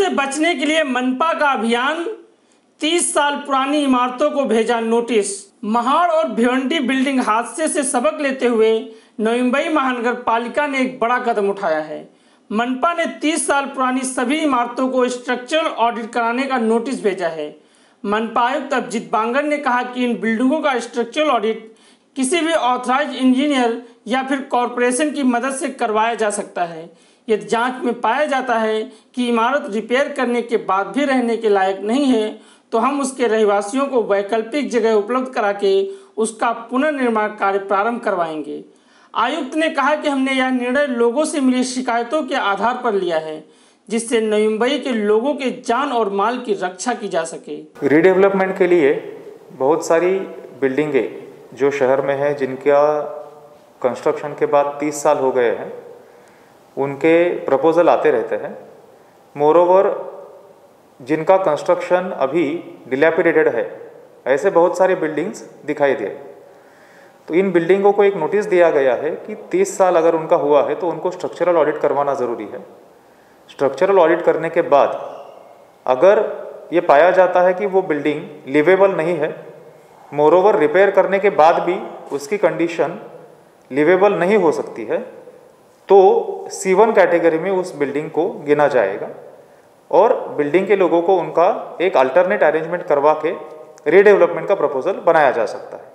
से बचने के लिए मनपा का अभियान, 30 साल पुरानी इमारतों को भेजा नोटिस। महाड़ और भिवंडी बिल्डिंग हादसे से सबक लेते हुए नवी मुंबई महानगर पालिका ने एक बड़ा कदम उठाया है। मनपा ने 30 साल पुरानी सभी इमारतों को स्ट्रक्चरल ऑडिट कराने का नोटिस भेजा है। मनपा आयुक्त अभिजीत बांगर ने कहा कि इन बिल्डिंगों का स्ट्रक्चरल ऑडिट किसी भी ऑथराइज इंजीनियर या फिर कॉरपोरेशन की मदद से करवाया जा सकता है। यदि जांच में पाया जाता है कि इमारत रिपेयर करने के बाद भी रहने के लायक नहीं है, तो हम उसके रहवासियों को वैकल्पिक जगह उपलब्ध करा के उसका पुनर्निर्माण कार्य प्रारंभ करवाएंगे। आयुक्त ने कहा कि हमने यह निर्णय लोगों से मिली शिकायतों के आधार पर लिया है, जिससे नवी मुंबई के लोगों के जान और माल की रक्षा की जा सके। रीडेवलपमेंट के लिए बहुत सारी बिल्डिंगें जो शहर में है, जिनका कंस्ट्रक्शन के बाद 30 साल हो गए हैं, उनके प्रपोजल आते रहते हैं। मोरोवर जिनका कंस्ट्रक्शन अभी डिलैपिडेटेड है, ऐसे बहुत सारे बिल्डिंग्स दिखाई दिए। तो इन बिल्डिंगों को एक नोटिस दिया गया है कि 30 साल अगर उनका हुआ है तो उनको स्ट्रक्चरल ऑडिट करवाना ज़रूरी है। स्ट्रक्चरल ऑडिट करने के बाद अगर ये पाया जाता है कि वो बिल्डिंग लिवेबल नहीं है, मोरोवर रिपेयर करने के बाद भी उसकी कंडीशन लिवेबल नहीं हो सकती है, तो C1 कैटेगरी में उस बिल्डिंग को गिना जाएगा और बिल्डिंग के लोगों को उनका एक अल्टरनेट अरेंजमेंट करवा के रीडेवलपमेंट का प्रपोजल बनाया जा सकता है।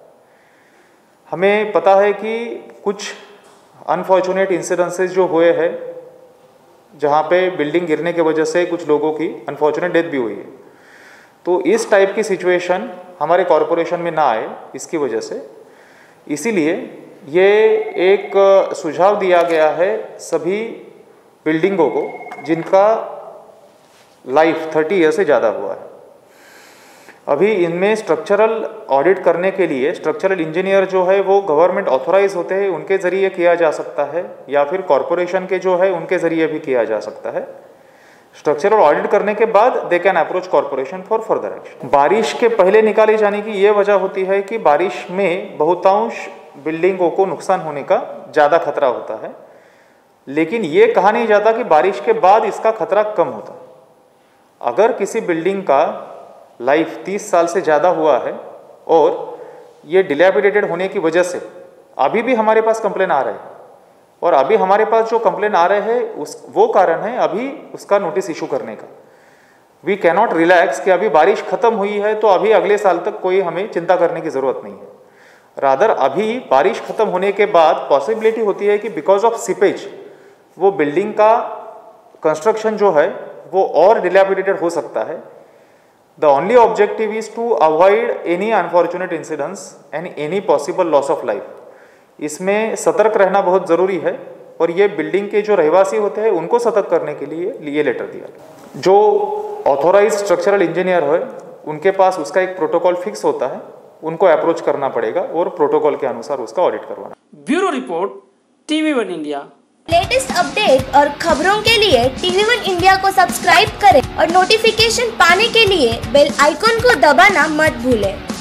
हमें पता है कि कुछ अनफॉर्चुनेट इंसिडेंसेस जो हुए हैं, जहाँ पे बिल्डिंग गिरने की वजह से कुछ लोगों की अनफॉर्चुनेट डेथ भी हुई है, तो इस टाइप की सिचुएशन हमारे कॉरपोरेशन में ना आए, इसकी वजह से इसीलिए ये एक सुझाव दिया गया है सभी बिल्डिंगों को जिनका लाइफ 30 ईयर से ज़्यादा हुआ है। अभी इनमें स्ट्रक्चरल ऑडिट करने के लिए स्ट्रक्चरल इंजीनियर जो है वो गवर्नमेंट ऑथोराइज होते हैं, उनके ज़रिए किया जा सकता है, या फिर कॉरपोरेशन के जो है उनके ज़रिए भी किया जा सकता है। स्ट्रक्चरल ऑडिट करने के बाद they can approach corporation for further action. बारिश के पहले निकाली जाने की ये वजह होती है कि बारिश में बहुतांश बिल्डिंगों को नुकसान होने का ज़्यादा खतरा होता है, लेकिन ये कहा नहीं जाता कि बारिश के बाद इसका खतरा कम होता। अगर किसी बिल्डिंग का लाइफ 30 साल से ज़्यादा हुआ है और ये डिलैपिडेटेड होने की वजह से अभी भी हमारे पास कंप्लेन आ रहे हैं, और अभी हमारे पास जो कंप्लेन आ रहे हैं वो कारण है अभी उसका नोटिस इशू करने का। वी कैनॉट रिलैक्स कि अभी बारिश खत्म हुई है तो अभी अगले साल तक कोई हमें चिंता करने की ज़रूरत नहीं है। रादर अभी बारिश खत्म होने के बाद पॉसिबिलिटी होती है कि बिकॉज ऑफ सीपेज वो बिल्डिंग का कंस्ट्रक्शन जो है वो और डिलैपिडेटेड हो सकता है। The only objective is to avoid any unfortunate incidents and any possible loss of life. इसमें सतर्क रहना बहुत ज़रूरी है, और ये बिल्डिंग के जो रहवासी होते हैं उनको सतर्क करने के लिए ये लेटर दिया। जो ऑथोराइज स्ट्रक्चरल इंजीनियर है उनके पास उसका एक प्रोटोकॉल फिक्स होता है, उनको अप्रोच करना पड़ेगा और प्रोटोकॉल के अनुसार उसका ऑडिट करवाना। Bureau report, TV1 India. Latest update और खबरों के लिए TV1 इंडिया को सब्सक्राइब करें और नोटिफिकेशन पाने के लिए बेल आइकॉन को दबाना मत भूलें।